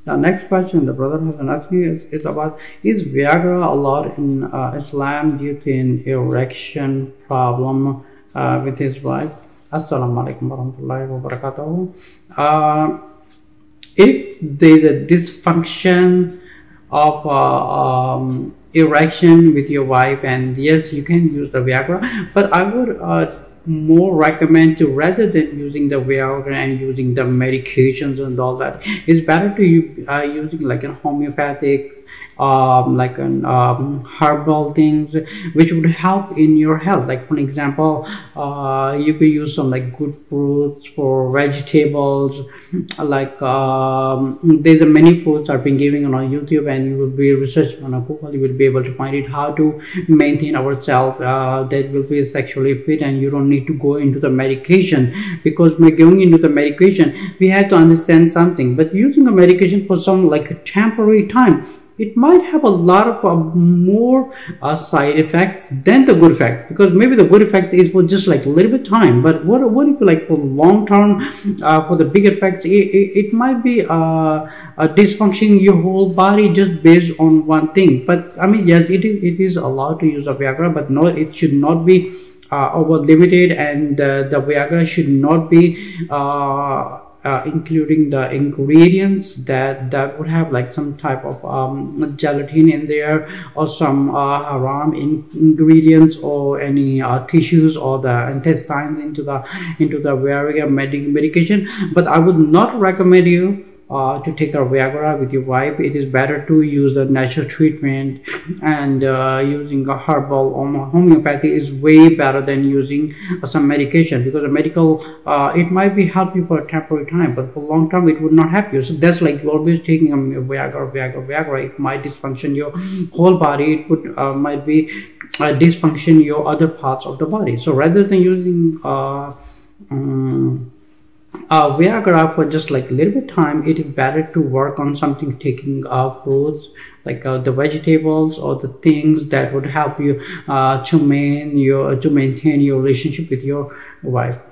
The next question the brother has asked me is about, is Viagra allowed in Islam due to an erection problem with his wife? Assalamu alaikum warahmatullahi wabarakatuh. If there's a dysfunction of erection with your wife, and yes, you can use the Viagra, but I would more recommend to, rather than using the Viagra and using the medications and all that, it's better to using like a homeopathic like an herbal things which would help in your health. Like for example, you could use some like good fruits for vegetables, like there's a many foods are being given on YouTube, and you will be researching on Google, you will be able to find it how to maintain ourselves that will be sexually fit, and you don't need to go into the medication. Because by going into the medication, we have to understand something, but using a medication for some like a temporary time, it might have a lot of more side effects than the good effect. Because maybe the good effect is for just like a little bit time, but what if like for long term, for the big effects, it might be dysfunctioning your whole body just based on one thing. But I mean, yes, it is allowed to use a Viagra, but no, it should not be over limited, and the Viagra should not be including the ingredients that would have like some type of gelatin in there, or some haram ingredients, or any tissues or the intestines into the Viagra medication. But I would not recommend you to take a Viagra with your wife. It is better to use the natural treatment, and using a herbal or homeopathy is way better than using some medication, because a medical it might be help you for a temporary time, but for long term it would not help you. So that's like always taking a Viagra, it might dysfunction your whole body. It would might be dysfunction your other parts of the body. So rather than using Viagra for just like a little bit time, it is better to work on something, taking fruits like the vegetables, or the things that would help you to maintain your relationship with your wife.